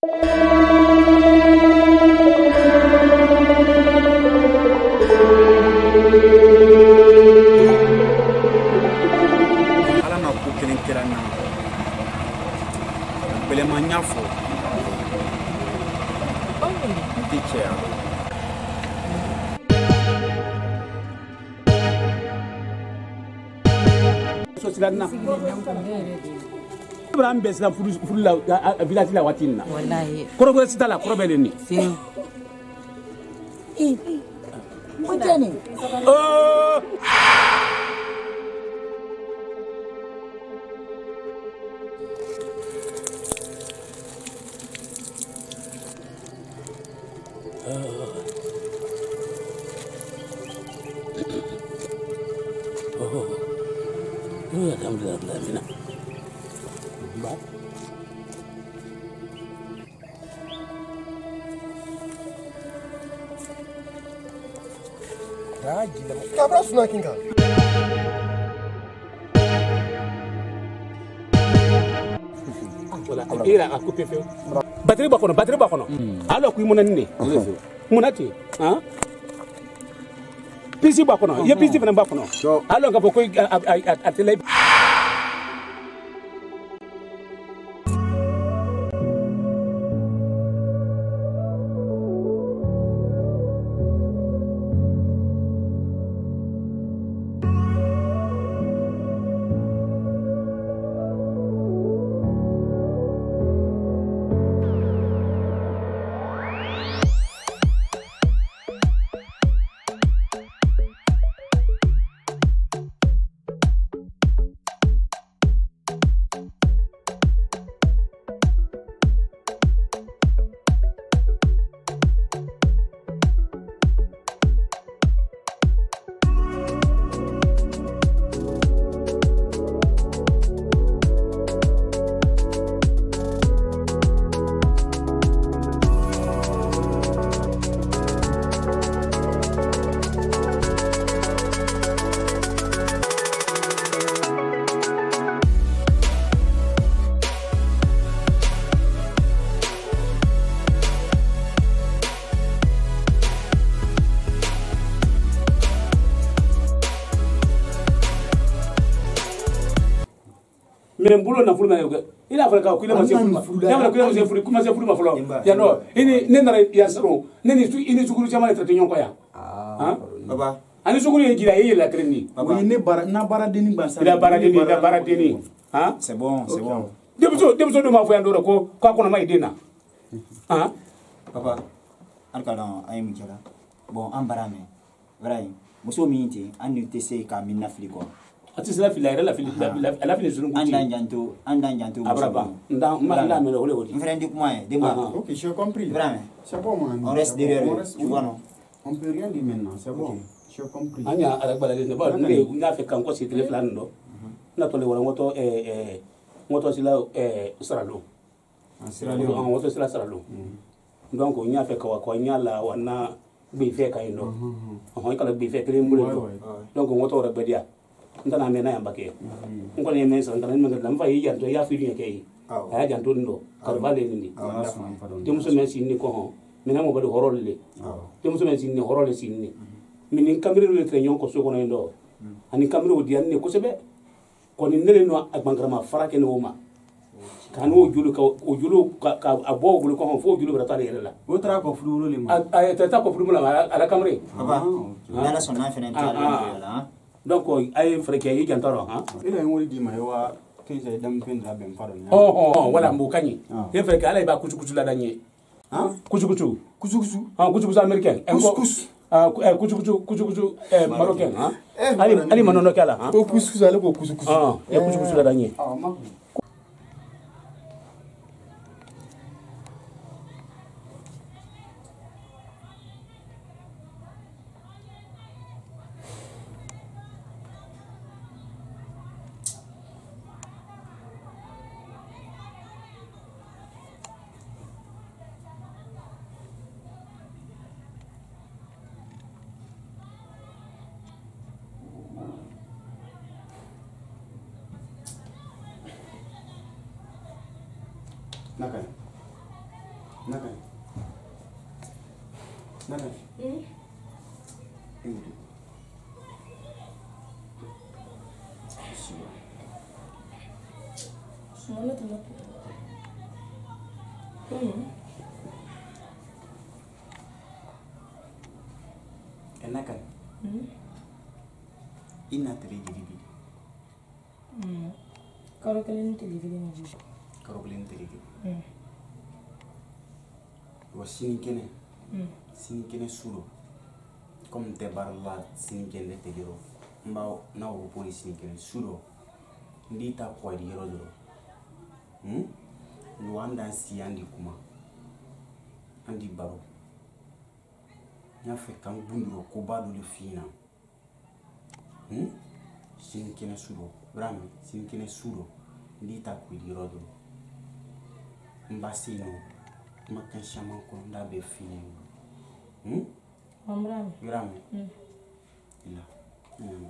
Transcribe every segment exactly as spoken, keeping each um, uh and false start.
Nimafo N'difa. So siladna. Ibrahim besla furu furu la village la watina. Wallahi. Korobe sita la korobe ni. Sin. Eh. Mutane. Oh. Oh, alhamdulillah. Ba. Raji la. Kabra suna kinga. Wala, ira aku pepe. Bateri ba kono, bateri ba kono. Alo ku mona ni. Monati, hein? Pisi ba kono, ye pisi fana ba kono. Alo ka boko atele. Mais mbulo na fulma yoga ila afrika ko ile mase fulma ya wala ko ile mase fulma kuma se fulma folo ya no ini nendara ya sero neni su ini sukuru chama traité nyonko ya ah baba ani sukuru ye gira ye la treni baba ni bara na bara deni bansa ila bara deni ila bara deni ah c'est bon c'est bon debuso debuso do ma fo ya ndoro ko ko ko na mai dena ah papa alkala ay mi jara bon ambarame vrai muso minti anu tese ka minna fliko ati sila fila la fila la fila zuru andan janto andan janto abraba nda mala me le holi frère kuma de moi OK j'ai compris vraiment c'est bon on reste derrière tu vois non on peut rien dire maintenant c'est bon j'ai compris anya ala bala de ba ne na fe kan ko si tele flan ndo na to le wala ngoto eh eh ngoto sila eh saralo saralo on ngoto sila saralo donc on nya fe ka wa ko nya la wana bi fe ka ndo on kala bi fe kele mbulo donc ngoto re bedia ntana mena yambake ngone yemensa ntana mena mva yi yanto ya fili yake aya janto ndo karbale ni temu so mensi ni ko ho mena mo bado horolle temu so mensi ni horolle sinni minin kamri le trenyon ko so ko ndo ani kamri o dianne ko sebe ko ni nele no agbangrama farake no ma kanu o julu ka o julu ka abo bulu ko ho fo julu brata le la o tra ko fulu le ma ay ta ko fulu la ala kamri baba nala sonna fenen ta la donc ay freke yi jantaro ha ila ngori di ma yawa kenje dam pendra ben faro nya oh oh wala mbu kanyi ye freke ala ba kuchu kuchu la danye ha kuchu kuchu kuchu kuchu ah kuchu kuchu américain couscous ah kuchu kuchu kuchu kuchu eh marocain ha ali ali manono kala ha ko couscous ala ko kuchu kuchu ah ya kuchu kuchu la danye ah ma Nakaya. Naka. Naka. Hmm. Ini. Mana tu? Hmm. Naka. Hmm. Ina terigi. Hmm. Kalau kalian terigi ni. Kalau kalian terigi. Hmm. Wa sinikene. Hmm. Sinikene suro. Comme te barla sinikene tegiro. Mbao na wo police sinikene suro. Ndita kwa di yoro doro. Hmm? Luanda si andi kuma. Andi baro. Nyafe kam bunduro ko badu le fina. Hmm? Sinikene suro. Brame, sinikene suro. Ndita kwa di yoro doro. Mbasi no. Makan shaman ko nda be fini. Hmm? Amram. Grame. Hmm. Ila. Hmm.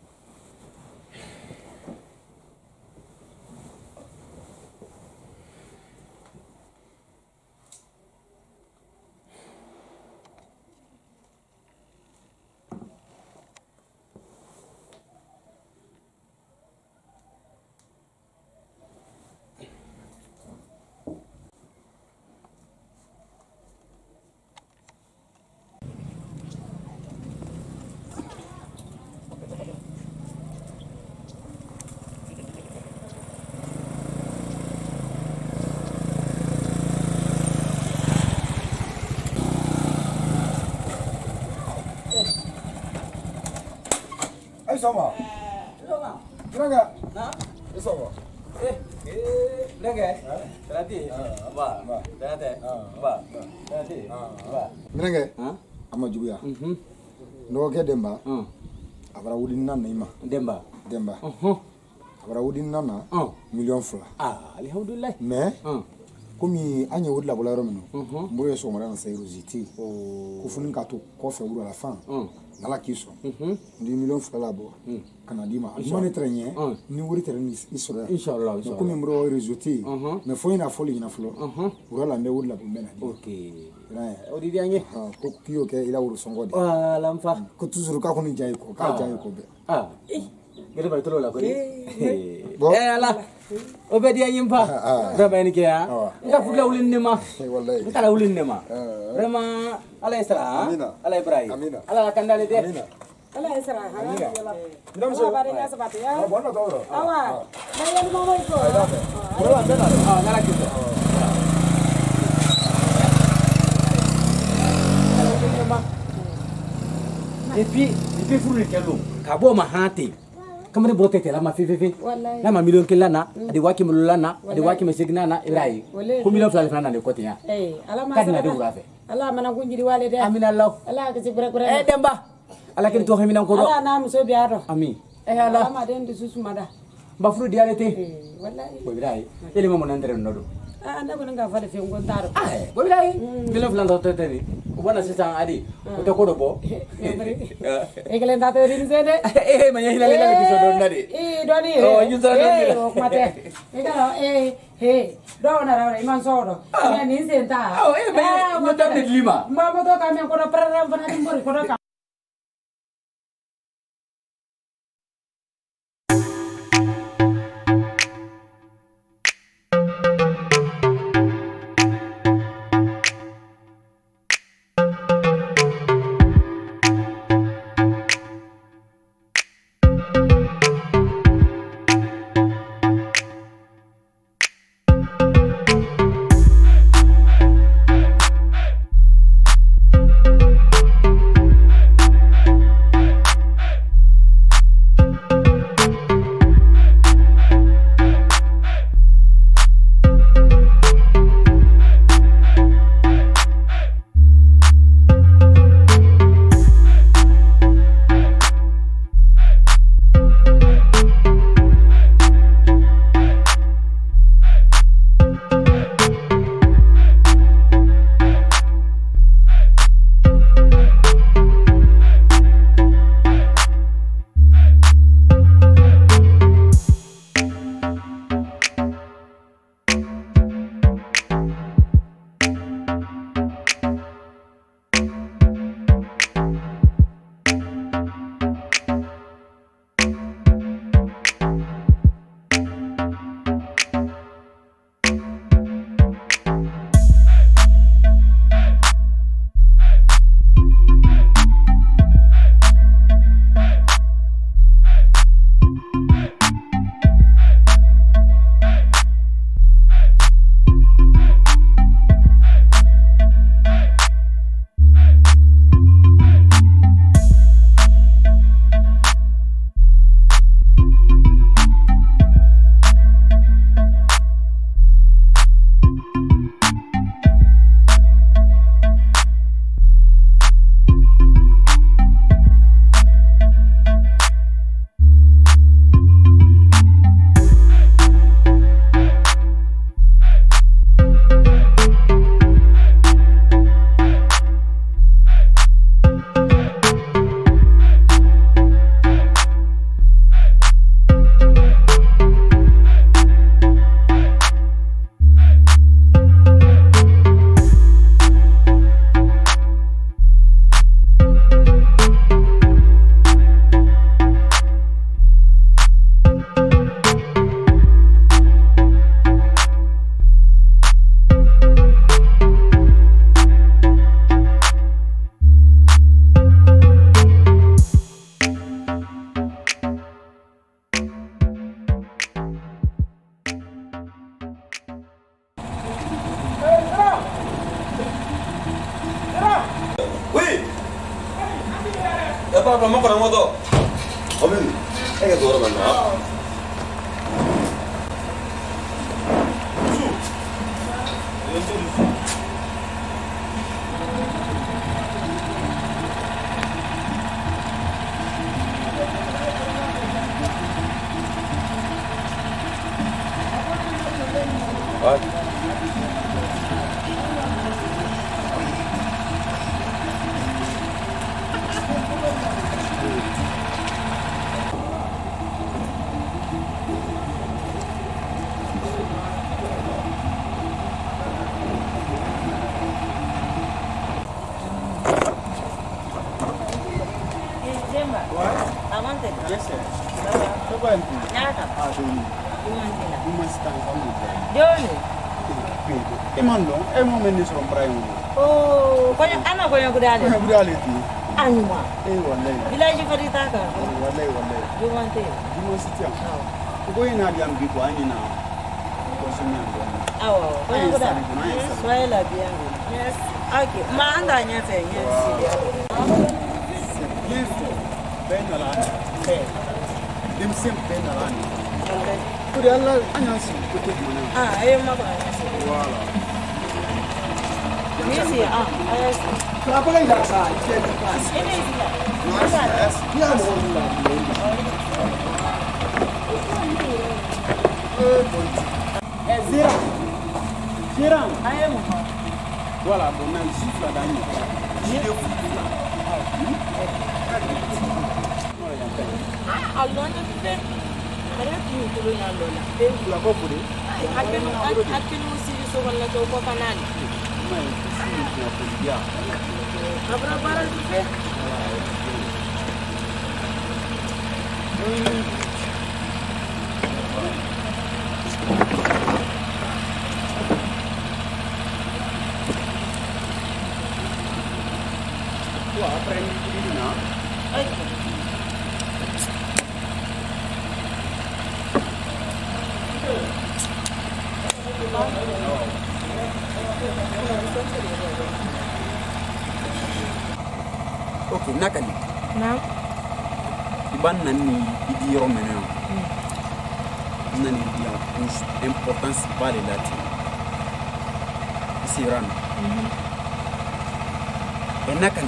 Sama. Sama. Kenapa? Nah. Sama. Eh, eh, lagi. Berarti. Ba. Ba. Berarti. Ba. Berarti. Ba. Kenapa? Hah? Ama juga. Mhm. Ndo ke Demba. Hmm. Abara wudi nana ima. Demba. Demba. Mhm. Abara wudi nana. Hmm. Million fula. Ah, alhamdulillah. Mais. Hmm. Komi anya wudi la bolaro mino. Mhm. Mboye so mara na sayrosity. Oh. Kufuni ka to kofe wudi à la fin. Hmm. Nala kiso. Mhm. Ndi million fula bo. Hmm. Kanadima. Mone trenye. Ni wuri tere ni isora. Inshallah, inshallah. Komi mbro résulté. Mais faut ina foli ina flo. Mhm. Urala nde wudi la bomena. Okay. Odi dianye. Ha, ko kiyo ke ila wuri songo de. Ah, lamfa. Ko toujours ka koni jaay ko, ka jaay ko be. Ah. Gede ba tolo la ko ni. Eh ala. Obedi anyimpa. Raba ni ke ya. Nga fula ulin ne ma. Wallahi. Kala ulin ne ma. Vraiment ala isra. Ala ibrahim. Ala kandale de. Ala isra. Amina. Ndam so. Ba de sabati ya. Ah, bona tawro. Awa. Na yel mo mo ko. Bro, andana. Ah, ngala kito. Et puis, et puis furu kelo. Kabo ma hante. Kamane bote te la ma fefefe. Wallahi. La ma million kelana, adi waki mulana, adi waki mesegnana irai. Ko million fala fana ne kote ya. Eh, ala ma. Kadina de urafe. Ala mana kunjiri wale de. Amina Allah. Ala ka sibra kura. Eh demba. Ala ken to hamina ko do. Ala na muso biaro. Ami. Eh ala. Ala ma den du susu mada. Ba furu diarete. Eh, wallahi. Ko birai. Ele mo nan tere nodo. Ah, anda ko nga fa de fe ngon taro. Ah, ko birai. Million fala to tete. Wana sisa adi. Uta ko do bo. E kelen ta to rin se de. Eh, manya hila hila ki so do ndadi. Eh, doni. Oh, you so do. Eh, o mate. E kala eh he. Do na ra iman so do. Ni ni senta. Oh, eh, manya mo ta de lima. Mama to ka me ko na pra fana di mori ko ka. Ora pa mako na moto. Obi. E ke doro bana. Su. What? Emando, é um homem nisso para ele. Oh, quando ana quando cuidar dele. Cuidar dele. Anima. Eh, wallahi. Village fari ta ka. Wallahi, wallahi. Jumante. Jumante tiam. Ko ina di ambi ko anina. Ko sunya ndo. Awo, quando cuidar. Soyez la bienvenue. Yes. OK. Ma anda nya fe, yes. Yes. Ben ala. Eh. Dim sim ben ala. Okay. Kuri Allah anyansi ko te mana. Ah, eh ma ba. Voilà. Misi ah, ayas. Kenapa kan tidak sah? Ini dia. Dia mau bilang. Eh, Zira. Zira. Ayam. Voilà, bon, on a un souffle d'année. J'ai des souffles. Ah, Allah ne fait. Ada tu tu yang lola. Eh, la quoi pour lui? Akenu akenu siri so wala to ko kanani. Mais si tu as pour dia. Abra bara tu fe. Tu aprende tudo, não? Ai. Ok, nakali. Naam. Iban nani idi yoro mena. Nani dia push importance bale lati. Isiran. Mhm. E nakali.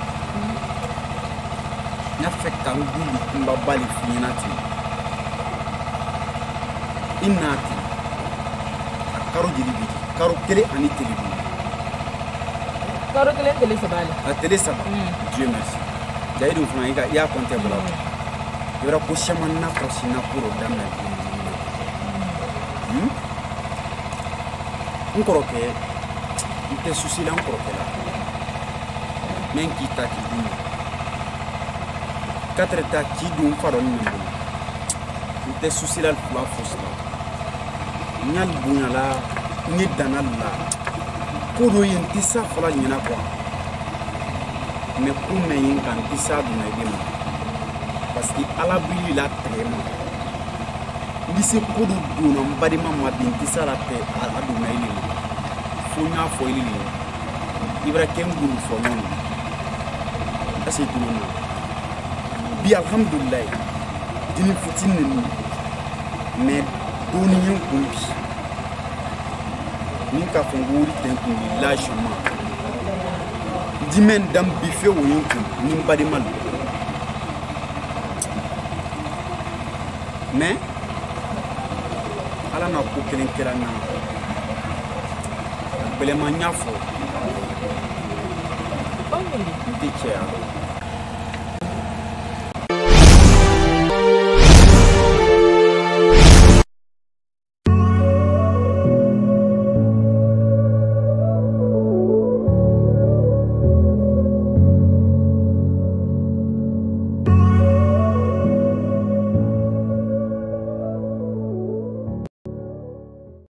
Na fekka ngulu kumba bali finati. Inati. Karo jiri bi. Karo kele ani telebi. Karo kele tele sabale. A télé ça va. Dieu merci. D'ailleurs, on a il y a compté pour là. Il y aura prochainement na prochaine pour le dame. Hmm? Encore que il te soucie là encore que là. Même qui t'a qui dit. Quatre ta qui dont farol ni. Il te soucie là pour la force là. Nyal bunya là, ni danal là. Kodo yin tisa fala nyina kwa. Mais pour me yin kan tisa du na dema. Parce que ala bili la trema. Ndise kodo du na mbadi mama bin tisa la pe ala du na ile. Fo nya fo ile. Ibra ken gulu fo non. Ase du na. Bi alhamdulillah. Dini fitin ni. Mais doni yin kumbi. Ninka funguri tenku largement. Dimen dam bife woyonku nimbadi mal. Mais ala na ko kelen kera na. Belema nyafo. Bangeli. Ndiche.